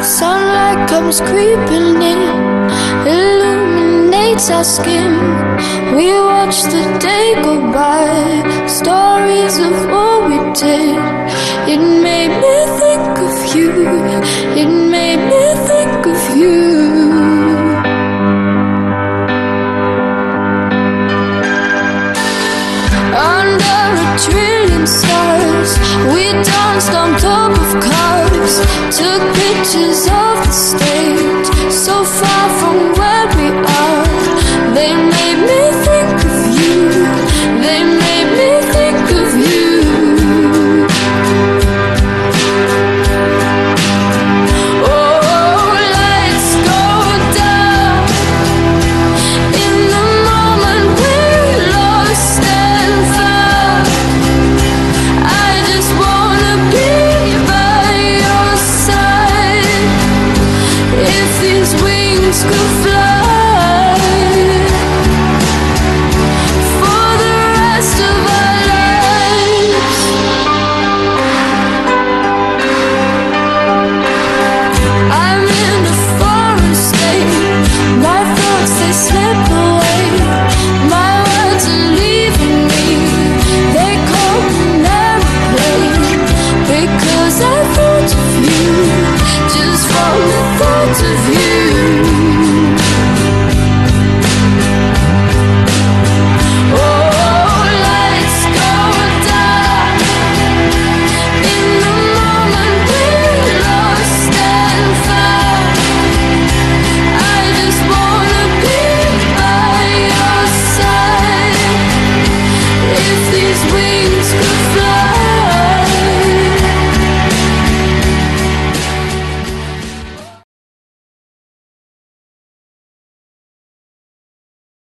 Sunlight comes creeping in, illuminates our skin. We watch the day go by, stories of what we did. It made me think of you, it made me think of you. Under a trillion stars, we danced on top of cars, took pictures of the stage, so far from where we are. They made me think of you, they made me think of you. Oh, lights go down in the moment we're lost and found. I just wanna be by your side. If these wings could fly,